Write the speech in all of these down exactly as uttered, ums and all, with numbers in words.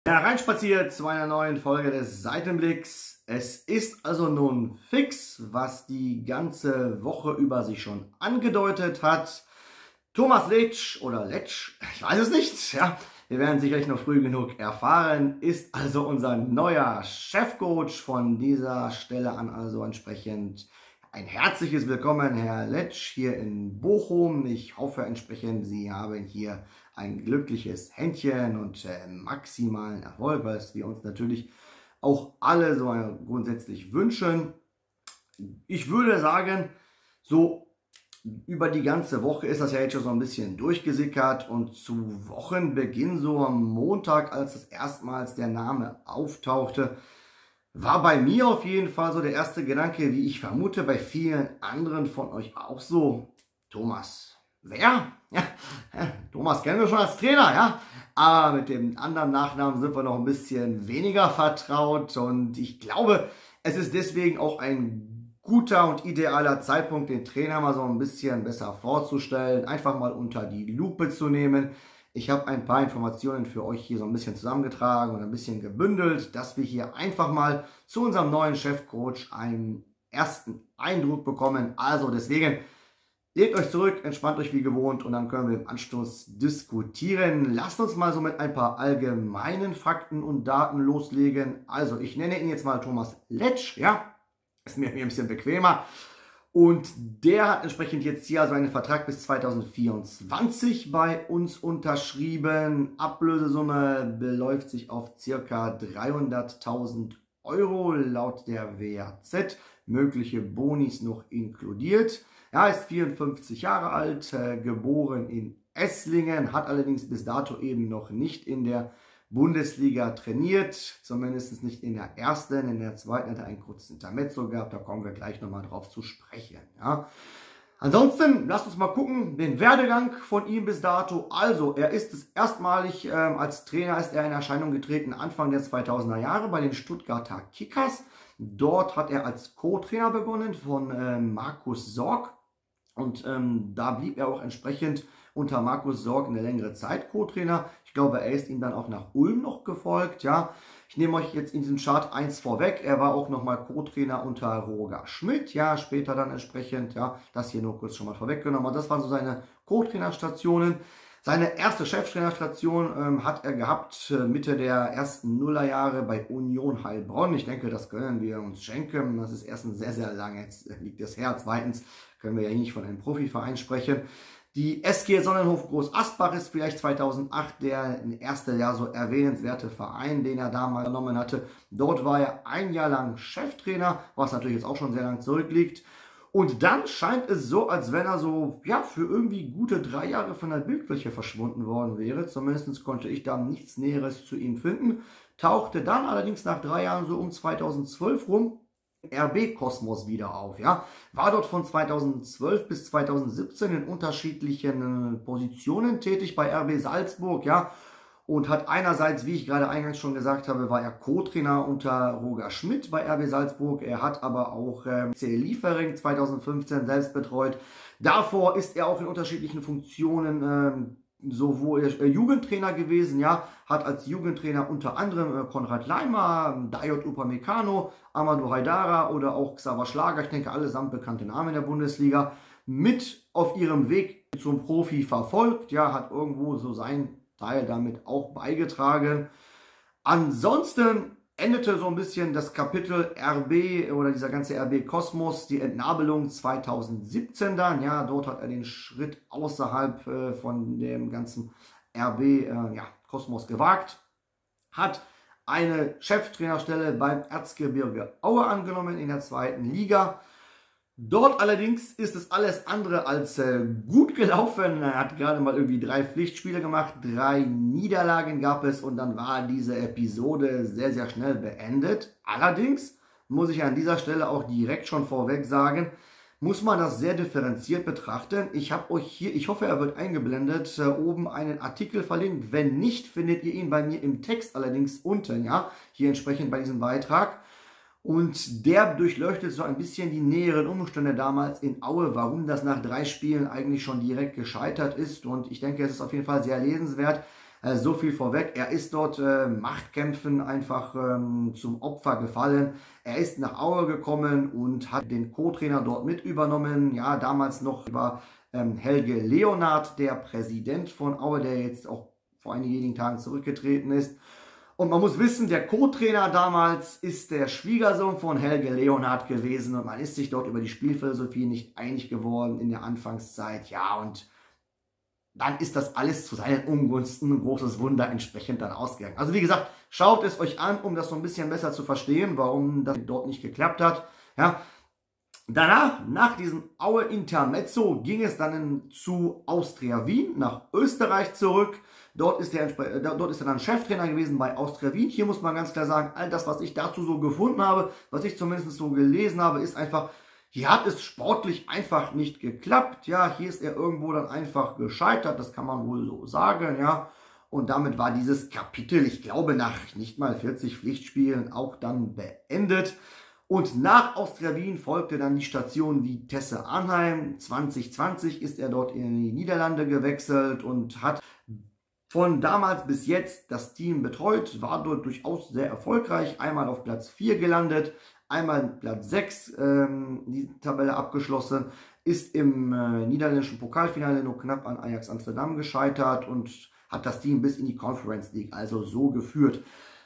Hereinspaziert zu einer neuen Folge des Seitenblicks. Es ist also nun fix, was die ganze Woche über sich schon angedeutet hat. Thomas Letsch oder Letsch, ich weiß es nicht, ja, wir werden sicherlich noch früh genug erfahren, ist also unser neuer Chefcoach. Von dieser Stelle an also entsprechend ein herzliches Willkommen, Herr Letsch, hier in Bochum. Ich hoffe entsprechend, Sie haben hier ein glückliches Händchen und äh, maximalen Erfolg, was wir uns natürlich auch alle so grundsätzlich wünschen. Ich würde sagen, so über die ganze Woche ist das ja jetzt schon so ein bisschen durchgesickert und zu Wochenbeginn, so am Montag, als das erstmals der Name auftauchte, war bei mir auf jeden Fall so der erste Gedanke, wie ich vermute, bei vielen anderen von euch auch so: Thomas, wer? Ja, Thomas kennen wir schon als Trainer, ja, aber mit dem anderen Nachnamen sind wir noch ein bisschen weniger vertraut und ich glaube, es ist deswegen auch ein guter und idealer Zeitpunkt, den Trainer mal so ein bisschen besser vorzustellen, einfach mal unter die Lupe zu nehmen. Ich habe ein paar Informationen für euch hier so ein bisschen zusammengetragen und ein bisschen gebündelt, dass wir hier einfach mal zu unserem neuen Chefcoach einen ersten Eindruck bekommen. Also deswegen, legt euch zurück, entspannt euch wie gewohnt und dann können wir im Anschluss diskutieren. Lasst uns mal so mit ein paar allgemeinen Fakten und Daten loslegen. Also ich nenne ihn jetzt mal Thomas Letsch, ja, ist mir ein bisschen bequemer. Und der hat entsprechend jetzt hier also einen Vertrag bis zweitausendvierundzwanzig bei uns unterschrieben. Ablösesumme beläuft sich auf ca. dreihunderttausend Euro laut der W A Z. Mögliche Bonis noch inkludiert. Er ist vierundfünfzig Jahre alt, äh, geboren in Esslingen, hat allerdings bis dato eben noch nicht in der Bundesliga trainiert, zumindest nicht in der ersten, in der zweiten hat er einen kurzen Intermezzo gehabt, da kommen wir gleich nochmal drauf zu sprechen. Ja. Ansonsten, lasst uns mal gucken, den Werdegang von ihm bis dato. Also, er ist es erstmalig, äh, als Trainer ist er in Erscheinung getreten Anfang der zweitausender Jahre bei den Stuttgarter Kickers. Dort hat er als Co-Trainer begonnen von äh, Markus Sorg und ähm, da blieb er auch entsprechend unter Markus Sorg eine längere Zeit Co-Trainer. Ich glaube, er ist ihm dann auch nach Ulm noch gefolgt. Ja, ich nehme euch jetzt in diesem Chart eins vorweg. Er war auch nochmal Co-Trainer unter Roger Schmidt. Ja, später dann entsprechend. Ja, das hier nur kurz schon mal vorweggenommen. Aber das waren so seine Co-Trainerstationen. Seine erste Cheftrainerstation ähm, hat er gehabt äh, Mitte der ersten Nullerjahre bei Union Heilbronn. Ich denke, das können wir uns schenken. Das ist erstens sehr, sehr lange. Jetzt liegt das her. Zweitens können wir ja nicht von einem Profiverein sprechen. Die S G Sonnenhof Groß Asbach ist vielleicht zweitausendacht der erste ja so erwähnenswerte Verein, den er damals genommen hatte. Dort war er ein Jahr lang Cheftrainer, was natürlich jetzt auch schon sehr lang zurückliegt. Und dann scheint es so, als wenn er so ja für irgendwie gute drei Jahre von der Bildfläche verschwunden worden wäre. Zumindest konnte ich da nichts Näheres zu ihm finden. Tauchte dann allerdings nach drei Jahren so um zweitausendzwölf rum R B Kosmos wieder auf, ja, war dort von zweitausendzwölf bis zweitausendsiebzehn in unterschiedlichen Positionen tätig bei R B Salzburg, ja, und hat einerseits, wie ich gerade eingangs schon gesagt habe, war er Co-Trainer unter Roger Schmidt bei R B Salzburg, er hat aber auch ähm, C Liefering zweitausendfünfzehn selbst betreut. Davor ist er auch in unterschiedlichen Funktionen ähm, sowohl äh, Jugendtrainer gewesen, ja, hat als Jugendtrainer unter anderem äh, Konrad Leimer, Dayot Upamecano, Amadou Haidara oder auch Xaver Schlager, ich denke allesamt bekannte Namen in der Bundesliga, mit auf ihrem Weg zum Profi verfolgt, ja, hat irgendwo so sein Teil damit auch beigetragen. Ansonsten endete so ein bisschen das Kapitel R B oder dieser ganze R B Kosmos, die Entnabelung zweitausendsiebzehn dann. Ja, dort hat er den Schritt außerhalb äh, von dem ganzen R B äh, ja, Kosmos gewagt. Hat eine Cheftrainerstelle beim Erzgebirge Aue angenommen in der zweiten Liga. Dort allerdings ist es alles andere als äh, gut gelaufen. Er hat gerade mal irgendwie drei Pflichtspiele gemacht, drei Niederlagen gab es und dann war diese Episode sehr, sehr schnell beendet. Allerdings muss ich an dieser Stelle auch direkt schon vorweg sagen, muss man das sehr differenziert betrachten. Ich habe euch hier, ich hoffe, er wird eingeblendet, äh, oben einen Artikel verlinkt. Wenn nicht, findet ihr ihn bei mir im Text allerdings unten, ja, hier entsprechend bei diesem Beitrag. Und der durchleuchtet so ein bisschen die näheren Umstände damals in Aue, warum das nach drei Spielen eigentlich schon direkt gescheitert ist. Und ich denke, es ist auf jeden Fall sehr lesenswert. Äh, so viel vorweg, er ist dort äh, Machtkämpfen einfach ähm, zum Opfer gefallen. Er ist nach Aue gekommen und hat den Co-Trainer dort mit übernommen. Ja, damals noch über ähm, Helge Leonhardt, der Präsident von Aue, der jetzt auch vor einigen Tagen zurückgetreten ist. Und man muss wissen, der Co-Trainer damals ist der Schwiegersohn von Helge Leonhardt gewesen und man ist sich dort über die Spielphilosophie nicht einig geworden in der Anfangszeit. Ja, und dann ist das alles zu seinen Ungunsten, ein großes Wunder, entsprechend dann ausgegangen. Also wie gesagt, schaut es euch an, um das so ein bisschen besser zu verstehen, warum das dort nicht geklappt hat. Ja. Danach, nach diesem Aue Intermezzo, ging es dann zu Austria Wien, nach Österreich zurück. Dort ist, der, dort ist er dann Cheftrainer gewesen bei Austria Wien. Hier muss man ganz klar sagen, all das, was ich dazu so gefunden habe, was ich zumindest so gelesen habe, ist einfach, hier hat es sportlich einfach nicht geklappt. Ja, hier ist er irgendwo dann einfach gescheitert, das kann man wohl so sagen, ja. Und damit war dieses Kapitel, ich glaube, nach nicht mal vierzig Pflichtspielen auch dann beendet. Und nach Austria Wien folgte dann die Station Vitesse Arnheim. zwanzig zwanzig ist er dort in die Niederlande gewechselt und hat von damals bis jetzt das Team betreut, war dort durchaus sehr erfolgreich, einmal auf Platz vier gelandet, einmal Platz sechs ähm, die Tabelle abgeschlossen, ist im äh, niederländischen Pokalfinale nur knapp an Ajax Amsterdam gescheitert und hat das Team bis in die Conference League also so geführt.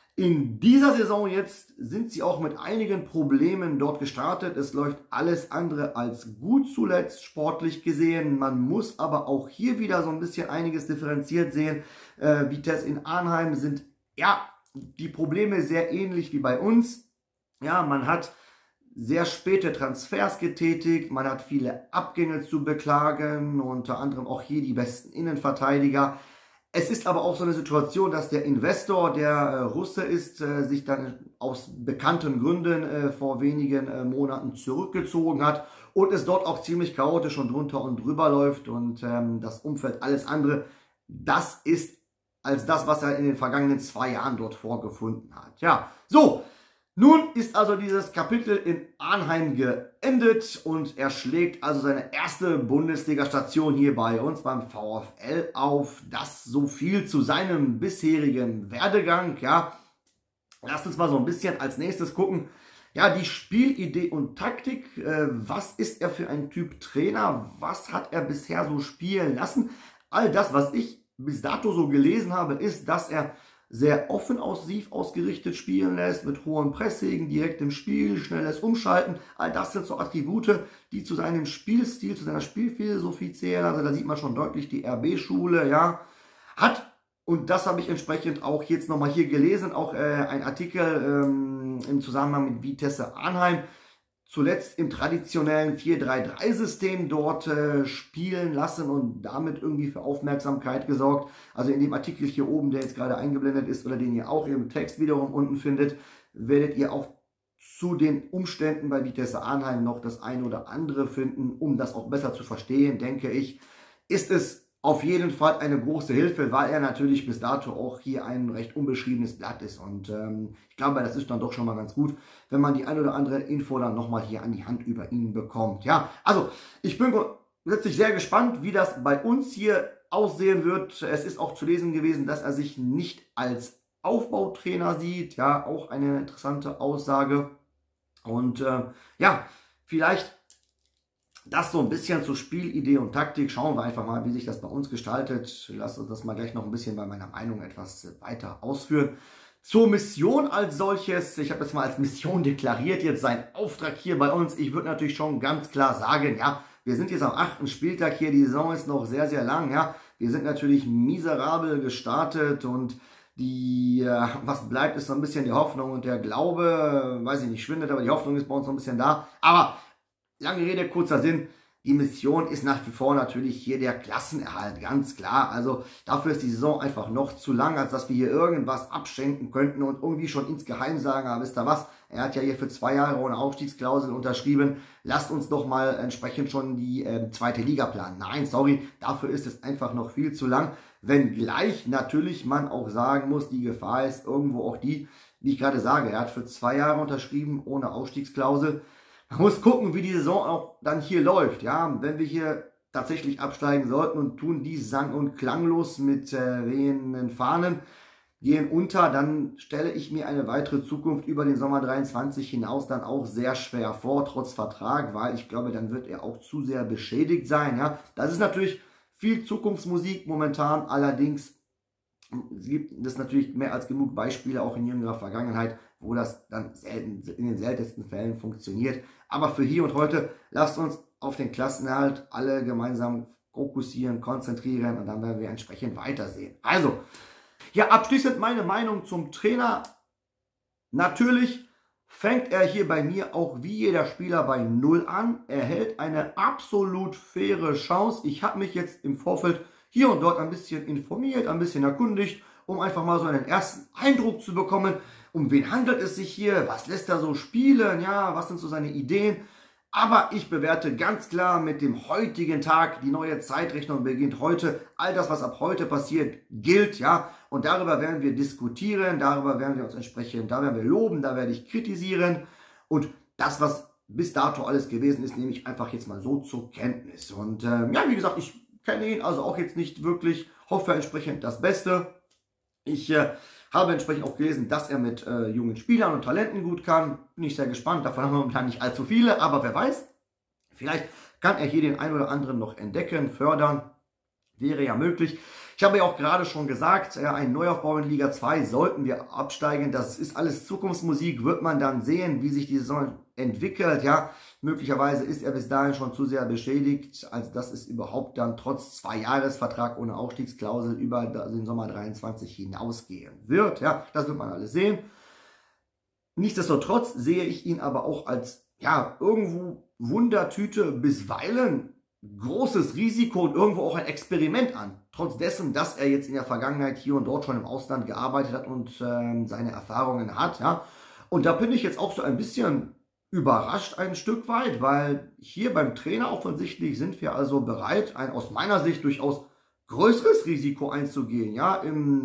In dieser Saison jetzt sind sie auch mit einigen Problemen dort gestartet. Es läuft alles andere als gut zuletzt, sportlich gesehen. Man muss aber auch hier wieder so ein bisschen einiges differenziert sehen. Äh, Vitesse in Arnheim sind, ja, die Probleme sehr ähnlich wie bei uns. Ja, man hat sehr späte Transfers getätigt, man hat viele Abgänge zu beklagen, unter anderem auch hier die besten Innenverteidiger. Es ist aber auch so eine Situation, dass der Investor, der äh, Russe ist, äh, sich dann aus bekannten Gründen äh, vor wenigen äh, Monaten zurückgezogen hat und es dort auch ziemlich chaotisch und drunter und drüber läuft und ähm, das Umfeld alles andere, das ist als das, was er in den vergangenen zwei Jahren dort vorgefunden hat. Ja, so. Nun ist also dieses Kapitel in Arnheim geendet und er schlägt also seine erste Bundesliga-Station hier bei uns beim VfL auf. Das so viel zu seinem bisherigen Werdegang. Ja, lasst uns mal so ein bisschen als nächstes gucken. Ja, die Spielidee und Taktik. Äh, was ist er für ein Typ Trainer? Was hat er bisher so spielen lassen? All das, was ich bis dato so gelesen habe, ist, dass er sehr offensiv ausgerichtet spielen lässt, mit hohem Pressing, direkt im Spiel, schnelles Umschalten. All das sind so Attribute, die zu seinem Spielstil, zu seiner Spielphilosophie zählen. Also da sieht man schon deutlich die R B-Schule, ja. Hat, und das habe ich entsprechend auch jetzt nochmal hier gelesen, auch äh, ein Artikel ähm, im Zusammenhang mit Vitesse Arnheim, zuletzt im traditionellen vier drei drei System dort äh, spielen lassen und damit irgendwie für Aufmerksamkeit gesorgt. Also in dem Artikel hier oben, der jetzt gerade eingeblendet ist oder den ihr auch im Text wiederum unten findet, werdet ihr auch zu den Umständen bei Vitesse Arnheim noch das eine oder andere finden, um das auch besser zu verstehen, denke ich. Ist es auf jeden Fall eine große Hilfe, weil er natürlich bis dato auch hier ein recht unbeschriebenes Blatt ist. Und ähm, ich glaube, das ist dann doch schon mal ganz gut, wenn man die ein oder andere Info dann nochmal hier an die Hand über ihn bekommt. Ja, also ich bin grundsätzlich sehr gespannt, wie das bei uns hier aussehen wird. Es ist auch zu lesen gewesen, dass er sich nicht als Aufbautrainer sieht. Ja, auch eine interessante Aussage. Und äh, ja, vielleicht das so ein bisschen zur Spielidee und Taktik. Schauen wir einfach mal, wie sich das bei uns gestaltet. Lasst uns das mal gleich noch ein bisschen bei meiner Meinung etwas weiter ausführen. Zur Mission als solches. Ich habe das mal als Mission deklariert, jetzt sein Auftrag hier bei uns. Ich würde natürlich schon ganz klar sagen, ja, wir sind jetzt am achten Spieltag hier. Die Saison ist noch sehr, sehr lang. Ja, wir sind natürlich miserabel gestartet und die, äh, was bleibt, ist so ein bisschen die Hoffnung und der Glaube, weiß ich nicht, schwindet, aber die Hoffnung ist bei uns so ein bisschen da. Aber lange Rede, kurzer Sinn, die Mission ist nach wie vor natürlich hier der Klassenerhalt, ganz klar. Also dafür ist die Saison einfach noch zu lang, als dass wir hier irgendwas abschenken könnten und irgendwie schon insgeheim sagen, aber wisst ihr was, er hat ja hier für zwei Jahre ohne Aufstiegsklausel unterschrieben, lasst uns doch mal entsprechend schon die äh, zweite Liga planen. Nein, sorry, dafür ist es einfach noch viel zu lang, wenngleich natürlich man auch sagen muss, die Gefahr ist irgendwo auch die, wie ich gerade sage, er hat für zwei Jahre unterschrieben ohne Aufstiegsklausel. Man muss gucken, wie die Saison auch dann hier läuft. Ja, wenn wir hier tatsächlich absteigen sollten und tun dies sang- und klanglos mit äh, wehenden Fahnen, gehen unter, dann stelle ich mir eine weitere Zukunft über den Sommer dreiundzwanzig hinaus dann auch sehr schwer vor, trotz Vertrag, weil ich glaube, dann wird er auch zu sehr beschädigt sein. Ja, das ist natürlich viel Zukunftsmusik momentan, allerdings gibt es natürlich mehr als genug Beispiele auch in jüngerer Vergangenheit, wo das dann selten, in den seltensten Fällen funktioniert. Aber für hier und heute lasst uns auf den Klassenerhalt alle gemeinsam fokussieren, konzentrieren und dann werden wir entsprechend weitersehen. Also, ja, abschließend meine Meinung zum Trainer. Natürlich fängt er hier bei mir auch wie jeder Spieler bei Null an. Er hält eine absolut faire Chance. Ich habe mich jetzt im Vorfeld hier und dort ein bisschen informiert, ein bisschen erkundigt, um einfach mal so einen ersten Eindruck zu bekommen. Um wen handelt es sich hier? Was lässt er so spielen? Ja, was sind so seine Ideen? Aber ich bewerte ganz klar mit dem heutigen Tag, die neue Zeitrechnung beginnt heute. All das, was ab heute passiert, gilt, ja. Und darüber werden wir diskutieren, darüber werden wir uns entsprechend, da werden wir loben, da werde ich kritisieren. Und das, was bis dato alles gewesen ist, nehme ich einfach jetzt mal so zur Kenntnis. Und ähm, ja, wie gesagt, ich kenne ihn also auch jetzt nicht wirklich, hoffe entsprechend das Beste. Ich äh, habe entsprechend auch gelesen, dass er mit äh, jungen Spielern und Talenten gut kann. Bin ich sehr gespannt, davon haben wir momentan nicht allzu viele, aber wer weiß, vielleicht kann er hier den einen oder anderen noch entdecken, fördern, wäre ja möglich. Ich habe ja auch gerade schon gesagt, ja, ein Neuaufbau in Liga zwei sollten wir absteigen. Das ist alles Zukunftsmusik, wird man dann sehen, wie sich die Saison entwickelt. Ja, möglicherweise ist er bis dahin schon zu sehr beschädigt, als dass es überhaupt dann trotz Zwei-Jahres-Vertrag ohne Aufstiegsklausel über den Sommer dreiundzwanzig hinausgehen wird. Ja, das wird man alles sehen. Nichtsdestotrotz sehe ich ihn aber auch als, ja, irgendwo Wundertüte bisweilen großes Risiko und irgendwo auch ein Experiment an. Trotz dessen, dass er jetzt in der Vergangenheit hier und dort schon im Ausland gearbeitet hat und ähm, seine Erfahrungen hat. Ja. Und da bin ich jetzt auch so ein bisschen überrascht ein Stück weit, weil hier beim Trainer offensichtlich sind wir also bereit, ein aus meiner Sicht durchaus größeres Risiko einzugehen. Ja,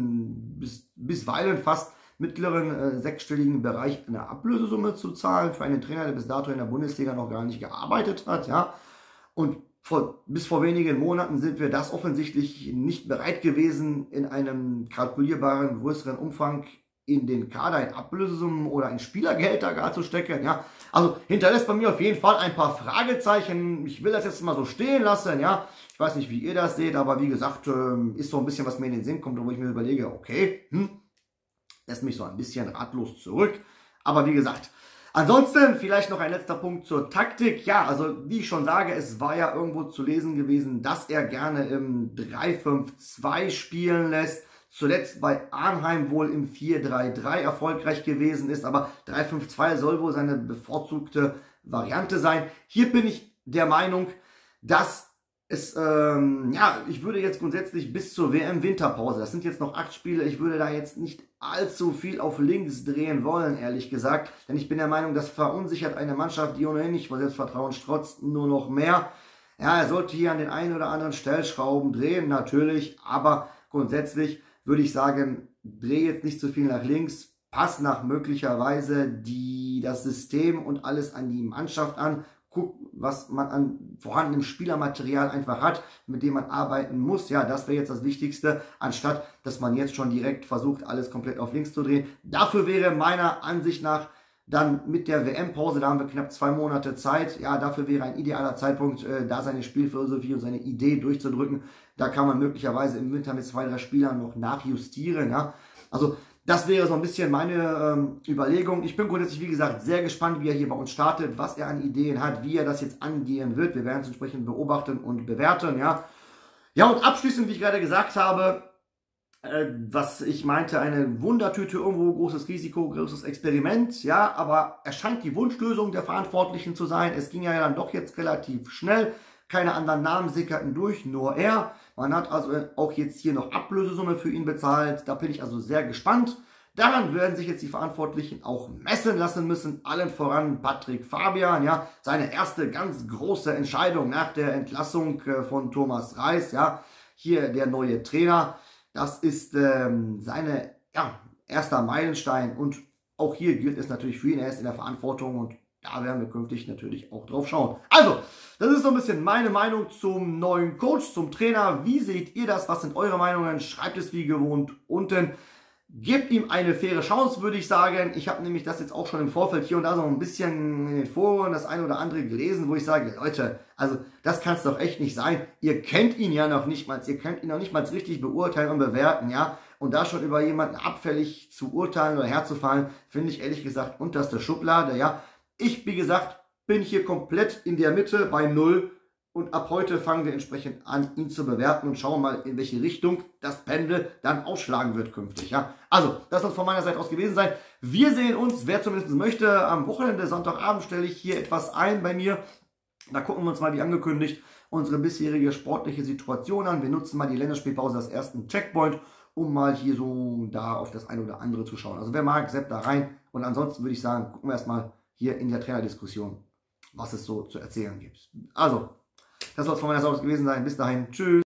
im bis, bisweilen fast mittleren äh, sechsstelligen Bereich eine Ablösesumme zu zahlen für einen Trainer, der bis dato in der Bundesliga noch gar nicht gearbeitet hat. Ja. Und vor, bis vor wenigen Monaten sind wir das offensichtlich nicht bereit gewesen, in einem kalkulierbaren, größeren Umfang in den Kader, in Ablösesummen oder in Spielergehälter gar zu stecken. Ja. Also hinterlässt bei mir auf jeden Fall ein paar Fragezeichen. Ich will das jetzt mal so stehen lassen. Ja. Ich weiß nicht, wie ihr das seht, aber wie gesagt, ist so ein bisschen, was mir in den Sinn kommt, wo ich mir überlege, okay, hm, lässt mich so ein bisschen ratlos zurück. Aber wie gesagt, ansonsten vielleicht noch ein letzter Punkt zur Taktik. Ja, also wie ich schon sage, es war ja irgendwo zu lesen gewesen, dass er gerne im drei fünf zwei spielen lässt. Zuletzt bei Arnheim wohl im vier drei drei erfolgreich gewesen ist, aber drei fünf zwei soll wohl seine bevorzugte Variante sein. Hier bin ich der Meinung, dass es, ähm, ja, ich würde jetzt grundsätzlich bis zur W M-Winterpause, das sind jetzt noch acht Spiele, ich würde da jetzt nicht allzu viel auf links drehen wollen, ehrlich gesagt. Denn ich bin der Meinung, das verunsichert eine Mannschaft, die ohnehin nicht vor Selbstvertrauen strotzt, nur noch mehr. Ja, er sollte hier an den einen oder anderen Stellschrauben drehen, natürlich. Aber grundsätzlich würde ich sagen, dreh jetzt nicht zu viel nach links. Pass nach möglicherweise die, das System und alles an die Mannschaft an. Guck, was man an vorhandenem Spielermaterial einfach hat, mit dem man arbeiten muss. Ja, das wäre jetzt das Wichtigste, anstatt dass man jetzt schon direkt versucht, alles komplett auf links zu drehen. Dafür wäre meiner Ansicht nach dann mit der W M-Pause, da haben wir knapp zwei Monate Zeit, ja, dafür wäre ein idealer Zeitpunkt, äh, da seine Spielphilosophie und seine Idee durchzudrücken. Da kann man möglicherweise im Winter mit zwei, drei Spielern noch nachjustieren. Ja. Also das wäre so ein bisschen meine ähm, Überlegung. Ich bin grundsätzlich, wie gesagt, sehr gespannt, wie er hier bei uns startet, was er an Ideen hat, wie er das jetzt angehen wird. Wir werden es entsprechend beobachten und bewerten. Ja, ja und abschließend, wie ich gerade gesagt habe, äh, was ich meinte, eine Wundertüte, irgendwo großes Risiko, großes Experiment. Ja, aber er scheint die Wunschlösung der Verantwortlichen zu sein. Es ging ja dann doch jetzt relativ schnell. Keine anderen Namen sickerten durch, nur er. Man hat also auch jetzt hier noch Ablösesumme für ihn bezahlt. Da bin ich also sehr gespannt. Daran werden sich jetzt die Verantwortlichen auch messen lassen müssen. Allen voran Patrick Fabian, ja, seine erste ganz große Entscheidung nach der Entlassung von Thomas Reis, ja, hier der neue Trainer. Das ist ähm, seine, ja, erster Meilenstein und auch hier gilt es natürlich für ihn. Er ist in der Verantwortung und da werden wir künftig natürlich auch drauf schauen. Also, das ist so ein bisschen meine Meinung zum neuen Coach, zum Trainer. Wie seht ihr das? Was sind eure Meinungen? Schreibt es wie gewohnt unten. Gebt ihm eine faire Chance, würde ich sagen. Ich habe nämlich das jetzt auch schon im Vorfeld hier und da so ein bisschen in den Foren das eine oder andere gelesen, wo ich sage, Leute, also das kann es doch echt nicht sein. Ihr kennt ihn ja noch nicht mal, ihr könnt ihn noch nicht mal richtig beurteilen und bewerten, ja. Und da schon über jemanden abfällig zu urteilen oder herzufallen, finde ich ehrlich gesagt unterste Schublade, ja. Ich, wie gesagt, bin hier komplett in der Mitte bei null. Und ab heute fangen wir entsprechend an, ihn zu bewerten und schauen mal, in welche Richtung das Pendel dann ausschlagen wird künftig. Ja? Also, das soll es von meiner Seite aus gewesen sein. Wir sehen uns, wer zumindest möchte, am Wochenende, Sonntagabend stelle ich hier etwas ein bei mir. Da gucken wir uns mal, wie angekündigt, unsere bisherige sportliche Situation an. Wir nutzen mal die Länderspielpause als ersten Checkpoint, um mal hier so da auf das eine oder andere zu schauen. Also wer mag, seppt da rein. Und ansonsten würde ich sagen, gucken wir erstmal hier in der Trainerdiskussion, was es so zu erzählen gibt. Also, das soll es von meiner Seite aus gewesen sein. Bis dahin. Tschüss.